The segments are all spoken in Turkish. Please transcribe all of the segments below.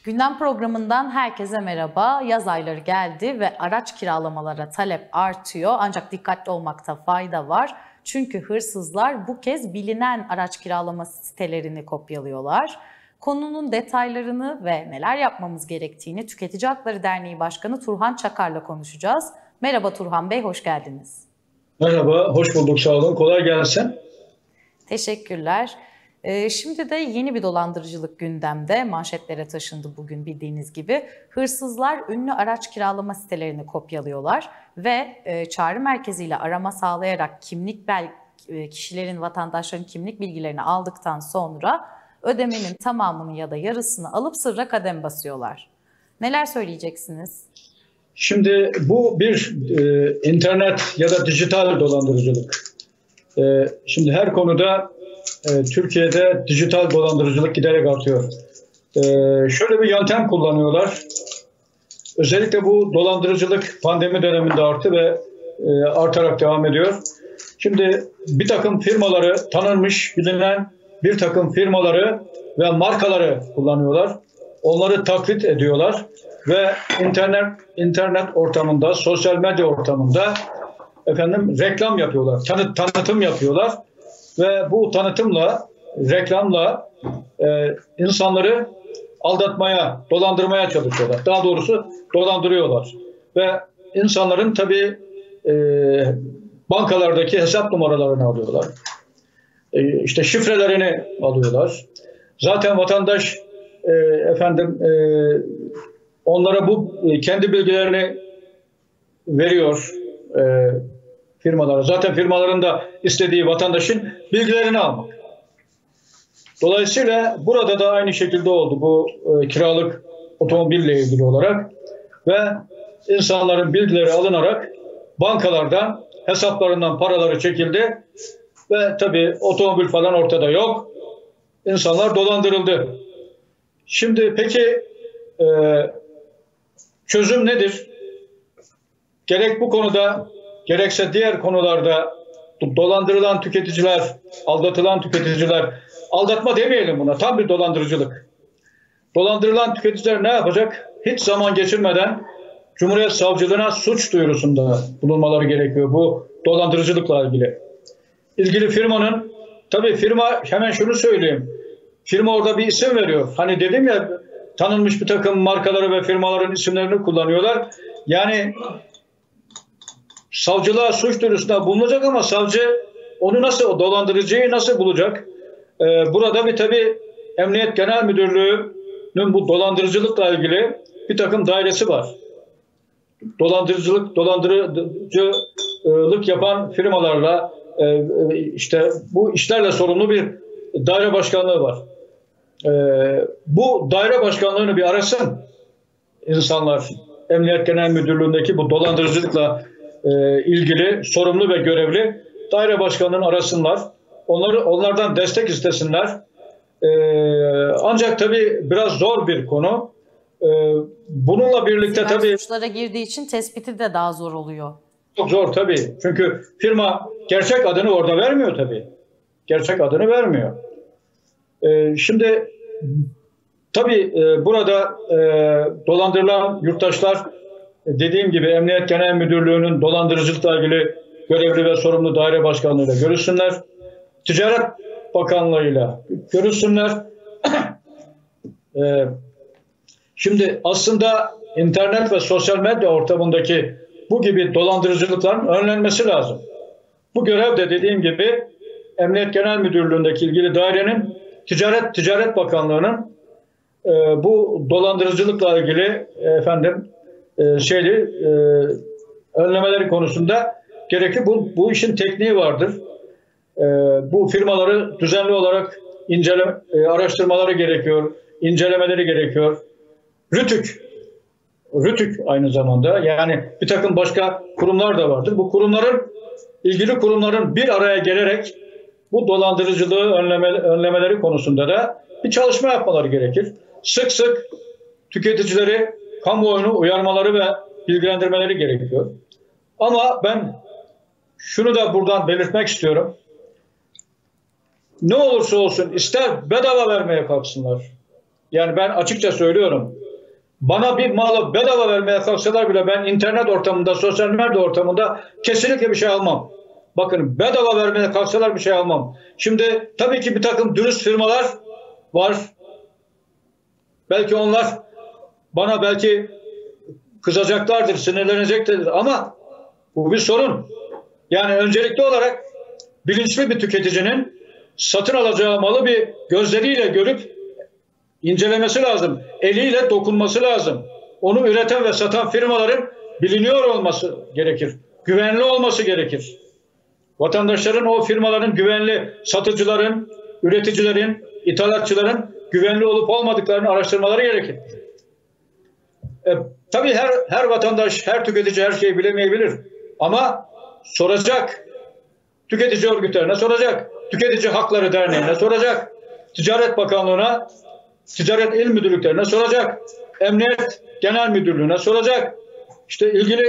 Gündem programından herkese merhaba. Yaz ayları geldi ve araç kiralamalara talep artıyor. Ancak dikkatli olmakta fayda var. Çünkü hırsızlar bu kez bilinen araç kiralama sitelerini kopyalıyorlar. Konunun detaylarını ve neler yapmamız gerektiğini Tüketici Hakları Derneği Başkanı Turhan Çakar'la konuşacağız. Merhaba Turhan Bey, hoş geldiniz. Merhaba, hoş bulduk, sağ olun. Kolay gelsin. Teşekkürler. Şimdi de yeni bir dolandırıcılık gündemde, manşetlere taşındı bugün bildiğiniz gibi. Hırsızlar ünlü araç kiralama sitelerini kopyalıyorlar ve çağrı merkeziyle arama sağlayarak kişilerin, vatandaşların kimlik bilgilerini aldıktan sonra ödemenin tamamını ya da yarısını alıp sırra kadem basıyorlar. Neler söyleyeceksiniz? Şimdi bu bir internet ya da dijital dolandırıcılık. Şimdi her konuda Türkiye'de dijital dolandırıcılık giderek artıyor. Şöyle bir yöntem kullanıyorlar. Özellikle bu dolandırıcılık pandemi döneminde arttı ve artarak devam ediyor. Şimdi bir takım firmaları, tanınmış, bilinen bir takım firmaları ve markaları kullanıyorlar. Onları taklit ediyorlar ve internet ortamında, sosyal medya ortamında reklam yapıyorlar, tanıtım yapıyorlar ve bu tanıtımla, reklamla insanları aldatmaya, dolandırmaya çalışıyorlar. Daha doğrusu dolandırıyorlar ve insanların tabii bankalardaki hesap numaralarını alıyorlar. İşte şifrelerini alıyorlar. Zaten vatandaş onlara bu kendi bilgilerini veriyor firmalara. Zaten firmaların da istediği vatandaşın bilgilerini almak. Dolayısıyla burada da aynı şekilde oldu bu kiralık otomobille ilgili olarak ve insanların bilgileri alınarak bankalardan, hesaplarından paraları çekildi ve tabii otomobil falan ortada yok. İnsanlar dolandırıldı. Şimdi peki çözüm nedir? Gerek bu konuda gerekse diğer konularda dolandırılan tüketiciler, aldatılan tüketiciler, aldatma demeyelim buna, tam bir dolandırıcılık. Dolandırılan tüketiciler ne yapacak? Hiç zaman geçirmeden Cumhuriyet Savcılığına suç duyurusunda bulunmaları gerekiyor bu dolandırıcılıkla ilgili. İlgili firmanın, tabii firma, hemen şunu söyleyeyim, firma orada bir isim veriyor. Hani dedim ya, tanınmış bir takım markaları ve firmaların isimlerini kullanıyorlar. Yani savcılığa suç duyurusunda bulunacak ama savcı onu nasıl, o dolandırıcıyı nasıl bulacak? Burada bir tabii Emniyet Genel Müdürlüğü'nün bu dolandırıcılıkla ilgili bir takım dairesi var. Dolandırıcılık yapan firmalarla işte bu işlerle sorumlu bir daire başkanlığı var. Bu daire başkanlığını bir arasın insanlar. Emniyet Genel Müdürlüğü'ndeki bu dolandırıcılıkla ilgili sorumlu ve görevli daire başkanlığını arasınlar. Onlardan destek istesinler. Ancak tabii biraz zor bir konu. Bununla birlikte tabii suçlara girdiği için tespiti de daha zor oluyor. Çok zor tabii. Çünkü firma gerçek adını orada vermiyor tabii. Gerçek adını vermiyor. Şimdi tabii burada dolandırılan yurttaşlar, dediğim gibi Emniyet Genel Müdürlüğü'nün dolandırıcılıkla ilgili görevli ve sorumlu daire başkanlığıyla görüşsünler. Ticaret Bakanlığı'yla görüşsünler. Şimdi aslında internet ve sosyal medya ortamındaki bu gibi dolandırıcılıkların önlenmesi lazım. Bu görev de dediğim gibi Emniyet Genel Müdürlüğü'ndeki ilgili dairenin, Ticaret Bakanlığı'nın bu dolandırıcılıkla ilgili önlemeleri konusunda gerekli. Bu işin tekniği vardır. Bu firmaları düzenli olarak araştırmaları gerekiyor, incelemeleri gerekiyor. RTÜK aynı zamanda, yani bir takım başka kurumlar da vardır. Bu ilgili kurumların bir araya gelerek bu dolandırıcılığı önlemeleri konusunda da bir çalışma yapmaları gerekir. Sık sık tüketicileri, kamuoyunu uyarmaları ve bilgilendirmeleri gerekiyor. Ama ben şunu da buradan belirtmek istiyorum. Ne olursa olsun, ister bedava vermeye kalksınlar, Yani ben açıkça söylüyorum. Bana bir malı bedava vermeye kalksalar bile ben internet ortamında, sosyal medya ortamında kesinlikle bir şey almam. Bakın, bedava vermeye kalksalar bir şey almam. Şimdi tabii ki bir takım dürüst firmalar var. Belki onlar bana belki kızacaklardır, sinirleneceklerdir ama bu bir sorun. Yani öncelikli olarak bilinçli bir tüketicinin satın alacağı malı bir gözleriyle görüp incelemesi lazım. Eliyle dokunması lazım. Onu üreten ve satan firmaların biliniyor olması gerekir. Güvenli olması gerekir. Vatandaşların o firmaların güvenli, satıcıların, üreticilerin, ithalatçıların güvenli olup olmadıklarını araştırmaları gerekir. Tabii her vatandaş, her tüketici her şeyi bilemeyebilir. Ama soracak. Tüketici örgütlerine soracak. Tüketici Hakları Derneği'ne soracak. Ticaret Bakanlığı'na, Ticaret İl Müdürlüklerine soracak. Emniyet Genel Müdürlüğü'ne soracak. İşte ilgili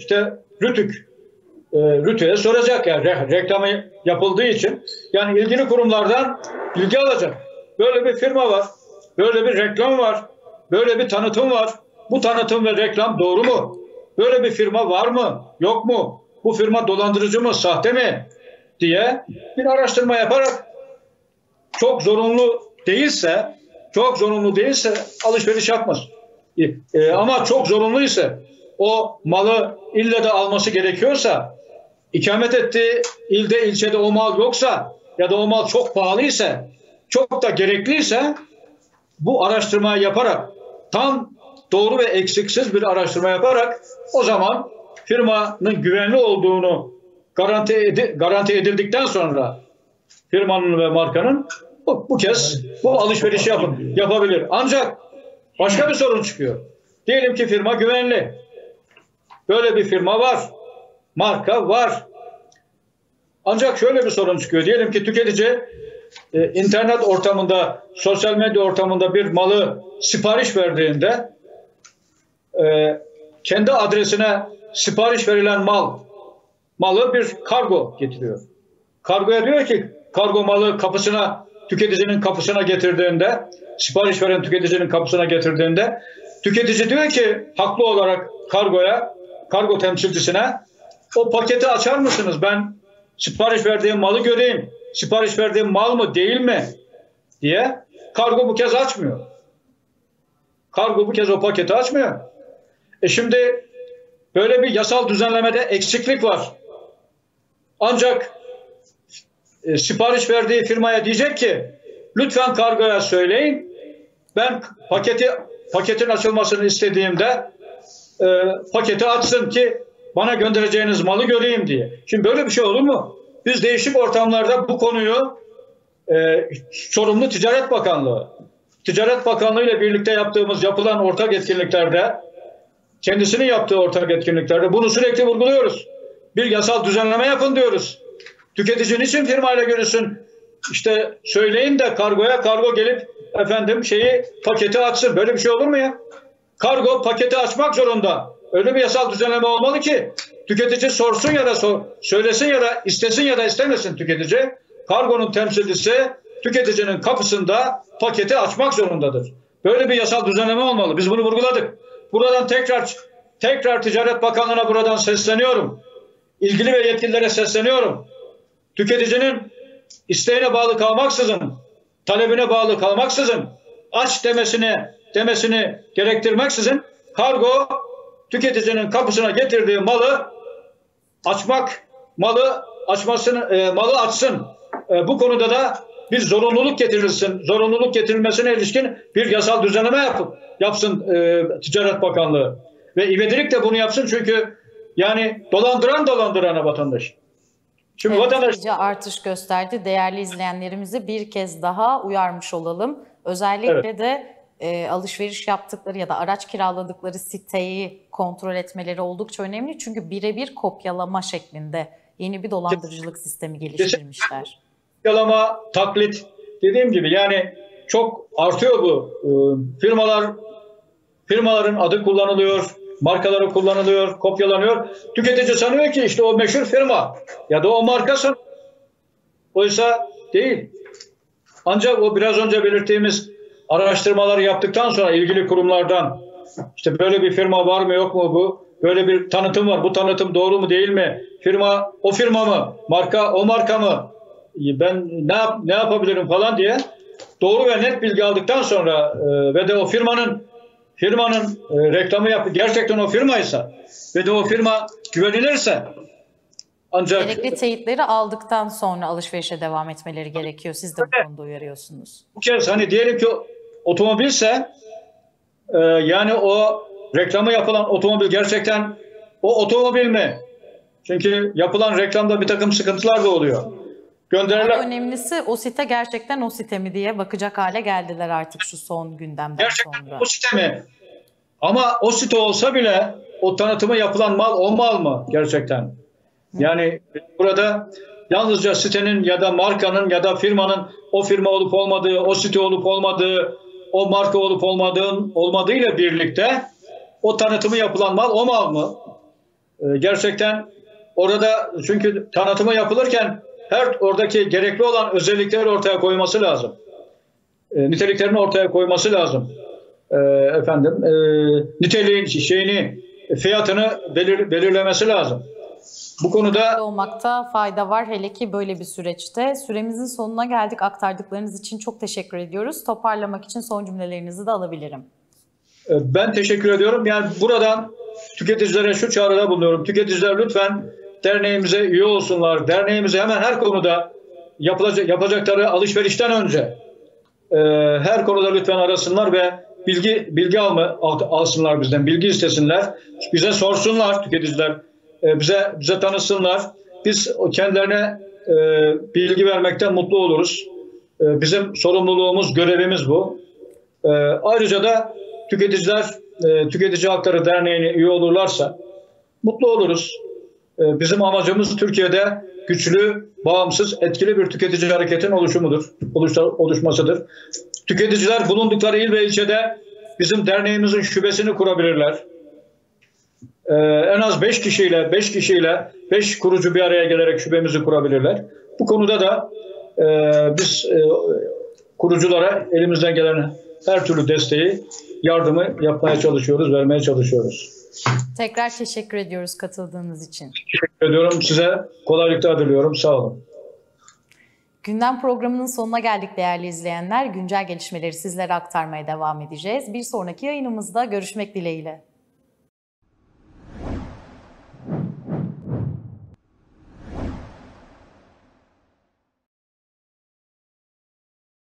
Rütü'ye soracak. Yani reklamı yapıldığı için. Yani ilgili kurumlardan bilgi alacak. Böyle bir firma var. Böyle bir reklam var. Böyle bir tanıtım var. Bu tanıtım ve reklam doğru mu? Böyle bir firma var mı? Yok mu? Bu firma dolandırıcı mı? Sahte mi? Diye bir araştırma yaparak çok zorunlu değilse alışveriş yapmaz. Ama çok zorunluysa, o malı ille de alması gerekiyorsa, ikamet ettiği ilde, ilçede o mal yoksa ya da o mal çok pahalıysa, çok da gerekliyse, bu araştırmayı yaparak, tam doğru ve eksiksiz bir araştırma yaparak, o zaman firmanın güvenli olduğunu garanti edildikten sonra firmanın ve markanın bu kez bu alışverişi yapabilir. Ancak başka bir sorun çıkıyor. Diyelim ki firma güvenli. Böyle bir firma var. Marka var. Ancak şöyle bir sorun çıkıyor. Diyelim ki tüketici internet ortamında, sosyal medya ortamında bir malı sipariş verdiğinde kendi adresine sipariş verilen malı bir kargo getiriyor. Kargoya diyor ki, kargo malı tüketicinin kapısına getirdiğinde, sipariş veren tüketicinin kapısına getirdiğinde, tüketici diyor ki haklı olarak kargo temsilcisine, o paketi açar mısınız? Ben sipariş verdiğim malı göreyim. Sipariş verdiğim mal mı değil mi? Diye. Kargo bu kez açmıyor. Kargo bu kez o paketi açmıyor. Şimdi böyle bir yasal düzenlemede eksiklik var. Ancak sipariş verdiği firmaya diyecek ki, lütfen kargoya söyleyin, ben paketin açılmasını istediğimde paketi açsın ki bana göndereceğiniz malı göreyim diye. Şimdi böyle bir şey olur mu? Biz değişik ortamlarda bu konuyu sorumlu Ticaret Bakanlığı ile birlikte yapılan ortak etkinliklerde, kendisinin yaptığı ortak etkinliklerde bunu sürekli vurguluyoruz. Bir yasal düzenleme yapın diyoruz. Tüketici niçin firmayla görüşsün? İşte söyleyin de kargo gelip paketi açsın. Böyle bir şey olur mu ya? Kargo paketi açmak zorunda. Öyle bir yasal düzenleme olmalı ki tüketici sorsun ya da söylesin ya da istesin ya da istemesin tüketici. Kargonun temsilcisi tüketicinin kapısında paketi açmak zorundadır. Böyle bir yasal düzenleme olmalı. Biz bunu vurguladık. Buradan tekrar Ticaret Bakanlığı'na buradan sesleniyorum. İlgili ve yetkililere sesleniyorum. Tüketicinin isteğine bağlı kalmaksızın, talebine bağlı kalmaksızın, aç demesini gerektirmeksizin, kargo tüketicinin kapısına getirdiği malı açsın. Bu konuda da bir zorunluluk getirilsin. Zorunluluk getirilmesine ilişkin bir yasal düzenleme yapsın Ticaret Bakanlığı. Ve ivedilik de bunu yapsın, çünkü yani dolandırana vatandaş. Şimdi vatandaş artış gösterdi. Değerli izleyenlerimizi bir kez daha uyarmış olalım. Özellikle de alışveriş yaptıkları ya da araç kiraladıkları siteyi kontrol etmeleri oldukça önemli. Çünkü birebir kopyalama şeklinde yeni bir dolandırıcılık sistemi geliştirmişler. Kopyalama, taklit, dediğim gibi yani çok artıyor bu. Firmaların adı kullanılıyor, markaları kullanılıyor, kopyalanıyor. Tüketici sanıyor ki işte o meşhur firma ya da o marka sanıyor. Oysa değil. Ancak o biraz önce belirttiğimiz araştırmaları yaptıktan sonra ilgili kurumlardan işte böyle bir firma var mı yok mu bu? Böyle bir tanıtım var. Bu tanıtım doğru mu değil mi? Firma o firma mı? Marka o marka mı? Ben ne yapabilirim falan diye doğru ve net bilgi aldıktan sonra ve de o firmanın reklamı gerçekten o firmaysa ve de o firma güvenilirse ancak gerekli teyitleri aldıktan sonra alışverişe devam etmeleri gerekiyor. Siz de bu konuda uyarıyorsunuz. bu kez hani diyelim ki otomobilse yani o reklamı yapılan otomobil gerçekten o otomobil mi? Çünkü yapılan reklamda bir takım sıkıntılar da oluyor. Daha önemlisi o site gerçekten o site mi diye bakacak hale geldiler artık şu son gündemden gerçekten sonra. o site mi? Ama o site olsa bile o tanıtımı yapılan mal o mal mı gerçekten? Yani burada yalnızca sitenin ya da markanın ya da firmanın o firma olup olmadığı, o site olup olmadığı, o marka olup olmadığıyla birlikte o tanıtımı yapılan mal o mal mı? Gerçekten orada çünkü tanıtımı yapılırken oradaki gerekli olan özellikleri ortaya koyması lazım. Niteliklerini ortaya koyması lazım. Niteliğin fiyatını belirlemesi lazım. Bu konuda olmakta fayda var hele ki böyle bir süreçte. Süremizin sonuna geldik. Aktardıklarınız için çok teşekkür ediyoruz. Toparlamak için son cümlelerinizi de alabilirim. Ben teşekkür ediyorum. Yani buradan tüketicilere şu çağrıda bulunuyorum. Tüketiciler lütfen derneğimize üye olsunlar. Derneğimize hemen her konuda yapacakları alışverişten önce her konuda lütfen arasınlar ve bilgi alsınlar bizden. Bilgi istesinler. Bize sorsunlar tüketiciler. Bize tanısınlar. Biz kendilerine bilgi vermekten mutlu oluruz. Bizim sorumluluğumuz, görevimiz bu. Ayrıca da Tüketici Hakları Derneği'ne üye olurlarsa mutlu oluruz. Bizim amacımız Türkiye'de güçlü, bağımsız, etkili bir tüketici hareketin oluşmasıdır. Tüketiciler bulundukları il ve ilçede bizim derneğimizin şubesini kurabilirler. En az 5 kişiyle 5 kurucu bir araya gelerek şubemizi kurabilirler. Bu konuda da biz kuruculara elimizden gelen her türlü desteği, yardımı yapmaya çalışıyoruz, vermeye çalışıyoruz. Tekrar teşekkür ediyoruz katıldığınız için. Teşekkür ediyorum. Size kolaylıklar diliyorum. Sağ olun. Gündem programının sonuna geldik değerli izleyenler. Güncel gelişmeleri sizlere aktarmaya devam edeceğiz. Bir sonraki yayınımızda görüşmek dileğiyle.